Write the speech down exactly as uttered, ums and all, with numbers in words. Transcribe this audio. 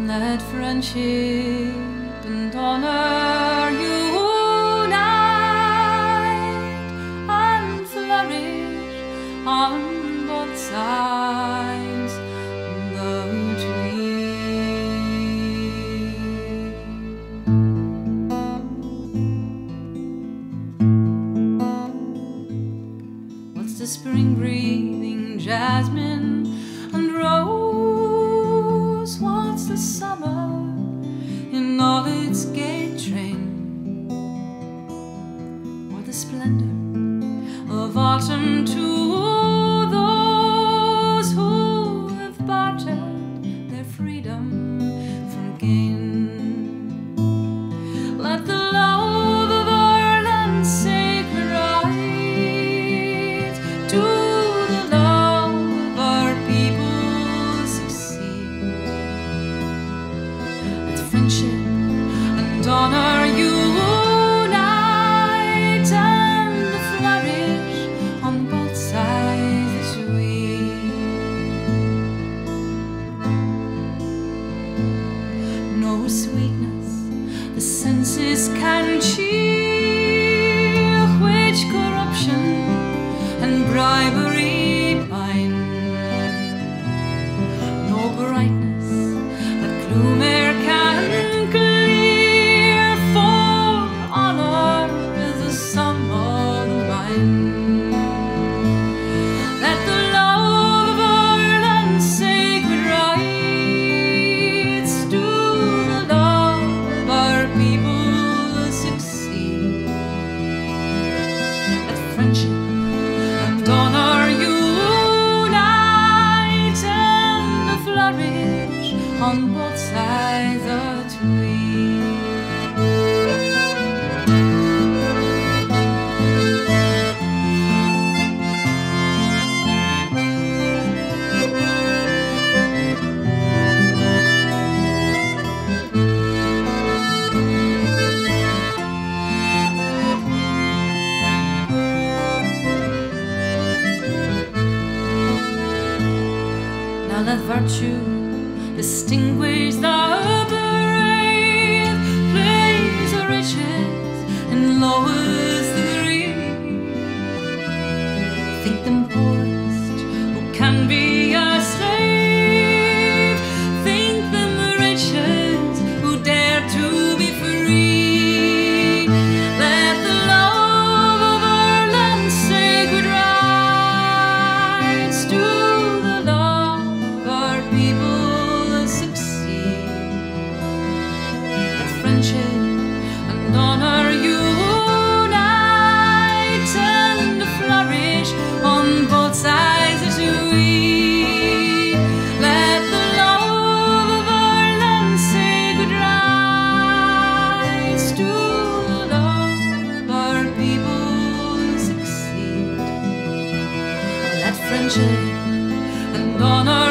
Let friendship and honor unite and flourish on both sides the tree. What's the spring breathing jasmine and rose? What's the summer in all its gay train? Or the splendor of autumn to those who have bartered their freedom for gain? Let the love of our land sacred rise to the love of our people succeed. Let friendship and honor unite and flourish on both sides this week. No sweetness the senses can cheer, which corruption and bribery bind. No brightness that gloom air can clear, for honor is the sum of the mind. Let the love of our land sacred rights to the love of our people succeed. Let friendship and honor unite and flourish on both sides of the tree. Now let virtue distinguish the brave, praise the riches and lowers the greed. Think them poorest who can be a slave, think them the richest who dare to be free. Let the love of our land sacred rise to the love of our people succeed. Let friendship and honor unite and flourish on both sides as we. Let the love of our land sacred rise to the love of our people succeed. Let friendship and honor